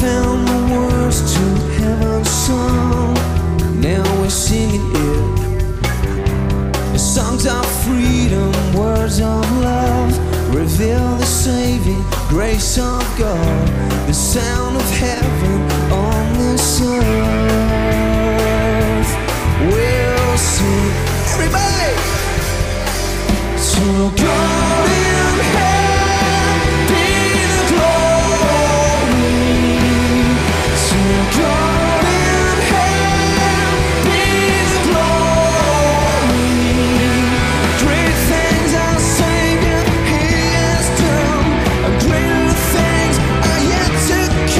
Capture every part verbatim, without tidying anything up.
found the words to heaven's song. Now we're singing it. The songs of freedom, words of love, reveal the saving grace of God. The sound of heaven on this earth. We'll sing, everybody, to God in heaven be the glory. To God in heaven be the glory. Great things our Savior He has done, and greater things are yet to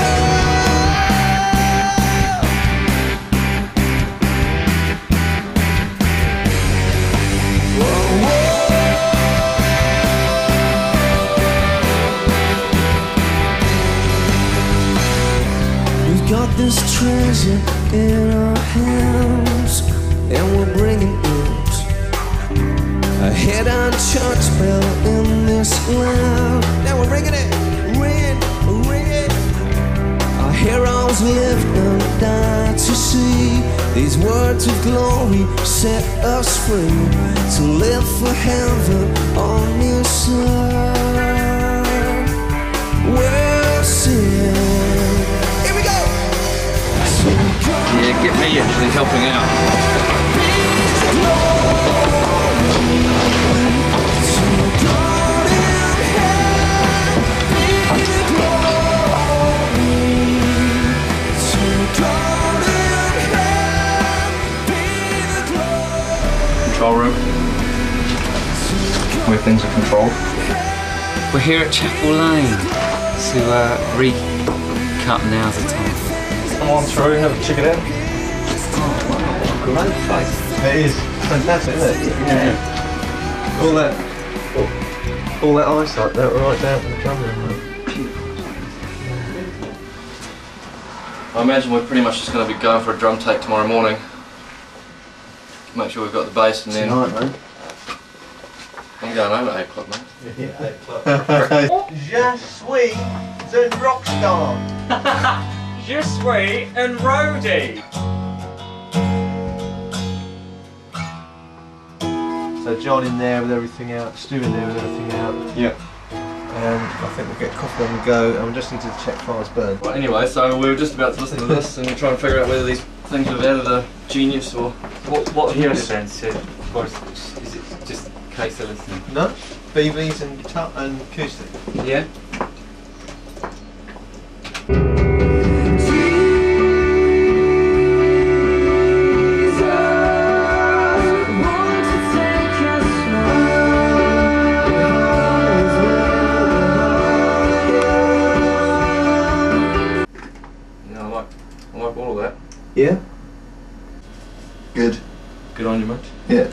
come. Whoa, whoa. Got this treasure in our hands, and we're bringing it. A head on church bell in this land. Now we're bringing it, ring it, ring it. Our heroes lived and died to see these words of glory set us free, to live for heaven on this earth. We'll sing. Yeah, get me actually helping out. Control room, where things are controlled. We're here at Chapel Lane to uh, recut now's the time. Come on through, have a check it out. Oh, wow, great place. It is fantastic, isn't it? Yeah. All that, all, all that eyesight, that right down to the drum room. I imagine we're pretty much just going to be going for a drum take tomorrow morning. Make sure we've got the bass and then... Tonight, mate. I'm going home at eight o'clock, mate. Yeah, eight o'clock. Je suis un rockstar. Je suis un roadie. So John in there with everything out, Stu in there with everything out. Yeah. And I think we'll get coffee on the go, and we just need to check fires burn. Well, anyway, so we were just about to listen to this and try and figure out whether these things have added a genius or what. What have you Genius added? sense, of course, is it just a case of listening? No? B Bs and tut and acoustic. Yeah. Yeah? Good. Good on you, mate. Yeah.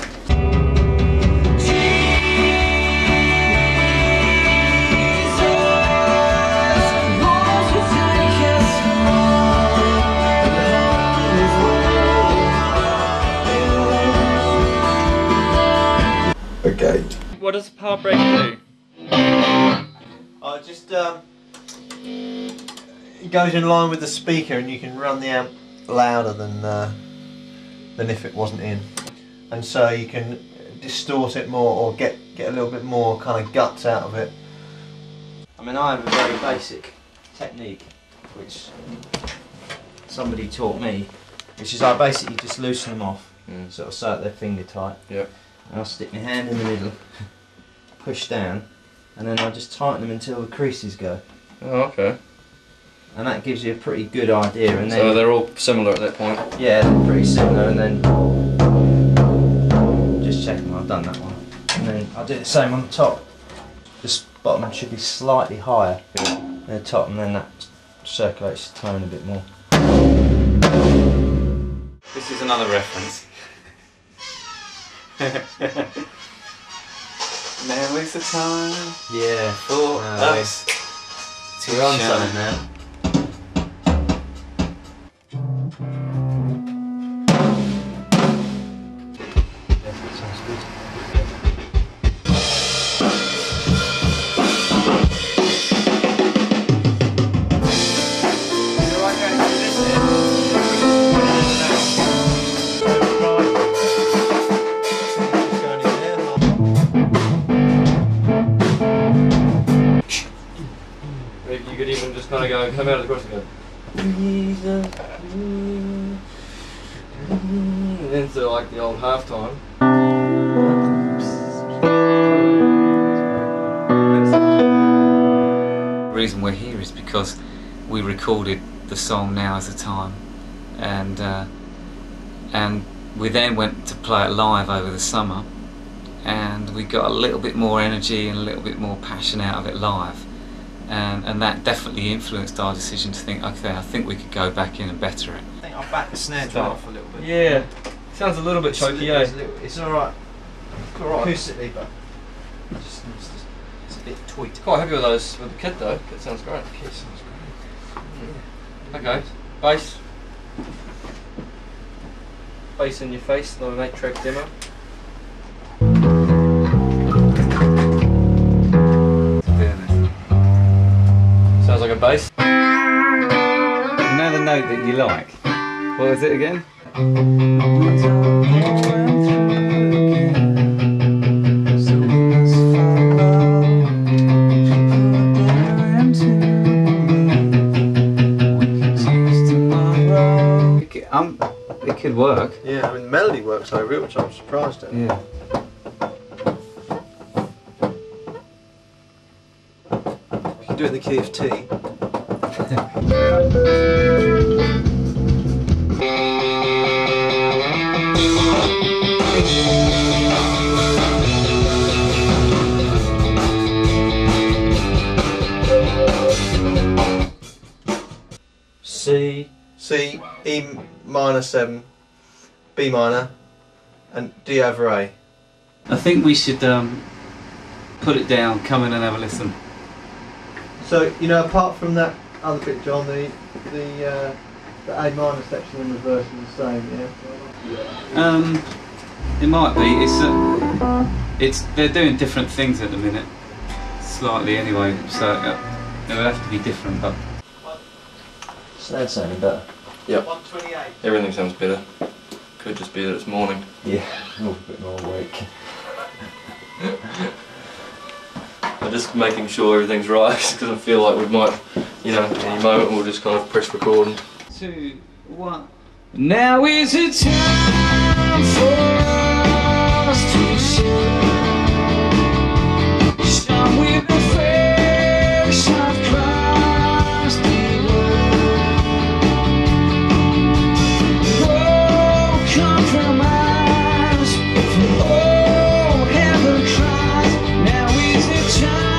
Okay. What does a power break do? Oh, just um, it goes in line with the speaker, and you can run the amp louder than uh, than if it wasn't in, and so you can distort it more or get get a little bit more kind of guts out of it. I mean, I have a very basic technique which somebody taught me, which is I basically just loosen them off, mm. sort of so that they're finger tight. Yeah. And I'll stick my hand in the middle, push down, and then I'll just tighten them until the creases go. Oh, okay. And that gives you a pretty good idea. And then, so they're all similar at that point? Yeah, they're pretty similar, and then just check them, I've done that one. And then I'll do the same on the top. The bottom should be slightly higher yeah. than the top, and then that circulates the tone a bit more. This is another reference. Now is the time Yeah. for No, us to We're on shine. something now. Yeah, that sounds good. go, come out of the chorus and go, Jesus, and into like the old halftime. The reason we're here is because we recorded the song Now Is the Time, and uh, and we then went to play it live over the summer, and we got a little bit more energy and a little bit more passion out of it live, and, and that definitely influenced our decision to think, okay, I think we could go back in and better it. I think I'll back the snare drum off a little bit. Yeah, sounds a little bit It's, a choky, little, eh? it's, a little, it's alright, alright acoustically, but it's, just, it's, just, it's a bit tweet. Quite happy with those with the kit though. Kit sounds great. Kit sounds great. Okay, bass. Bass in your face, another an eight track demo. Sounds like a bass. You know the note that you like? What was it again? It could, um, it could work. Yeah, I mean, the melody works over it, which I'm surprised at. Yeah. You can do it in the key of T. C, C, E minor seven, B minor, and D over A. I think we should um, put it down, come in and have a listen. So, you know, apart from that other bit, John, the the, uh, the A minor section in the verse is the same, yeah? Um, it might be. It's uh, it's they're doing different things at the minute, slightly anyway. So uh, it would have to be different, but. sounds sounding better. Yep. one twenty-eight. Everything sounds better. Could just be that it's morning. Yeah, a little bit more awake. I'm just making sure everything's right because I feel like we might, you know, any moment we'll just kind of press record and. Two, one. Now is the time for us to shine, shine with the face of Christ below. No compromise, for all heaven cries. Now is the time.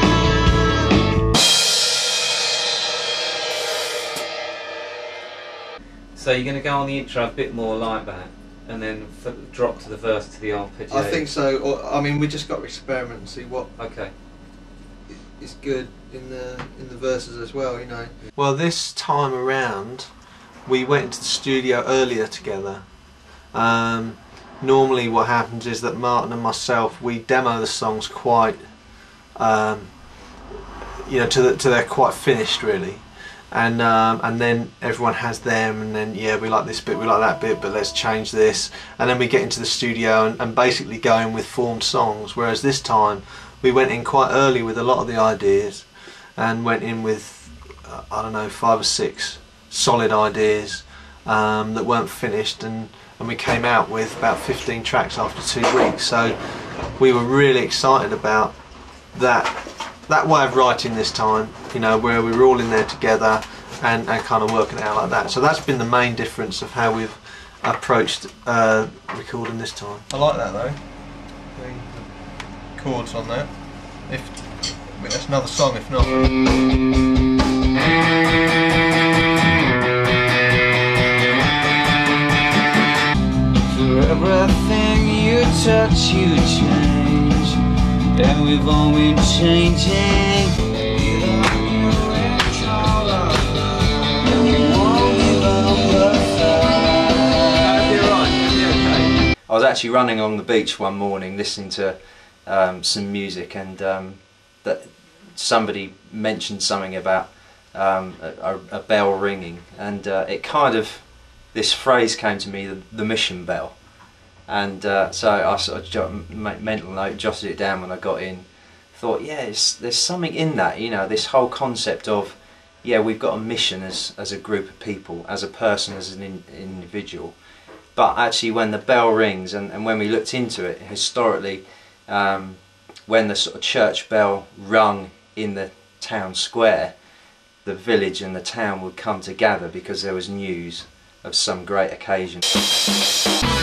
So you're going to go on the intro a bit more like that, and then f drop to the verse to the arpeggio. I think so. Or, I mean, we just got to experiment and see what Okay. is good in the in the verses as well, you know. Well, this time around, we went into the studio earlier together. Um, normally, what happens is that Martin and myself, we demo the songs quite, um, you know, to the, to they're quite finished really. And um, and then everyone has them, and then yeah, we like this bit, we like that bit, but let's change this. And then we get into the studio and, and basically go in with formed songs. Whereas this time we went in quite early with a lot of the ideas, and went in with uh, I don't know, five or six solid ideas um, that weren't finished, and and we came out with about fifteen tracks after two weeks. So we were really excited about that. That way of writing this time, you know, where we were all in there together and, and kind of working it out like that. So that's been the main difference of how we've approached uh, recording this time. I like that though, the chords on that. If I mean, that's another song, if not. For everything you touch, you change. And we've all been changing. I was actually running along the beach one morning listening to um, some music, and um, that somebody mentioned something about um, a, a bell ringing, and uh, it kind of, this phrase came to me, the, the mission bell. And uh, so I sort of jot, mental note, jotted it down when I got in. Thought, yeah, it's, there's something in that, you know, this whole concept of yeah, we've got a mission as, as a group of people, as a person, as an in, individual. But actually when the bell rings, and, and when we looked into it, historically, um, when the sort of church bell rung in the town square, the village and the town would come together because there was news of some great occasion.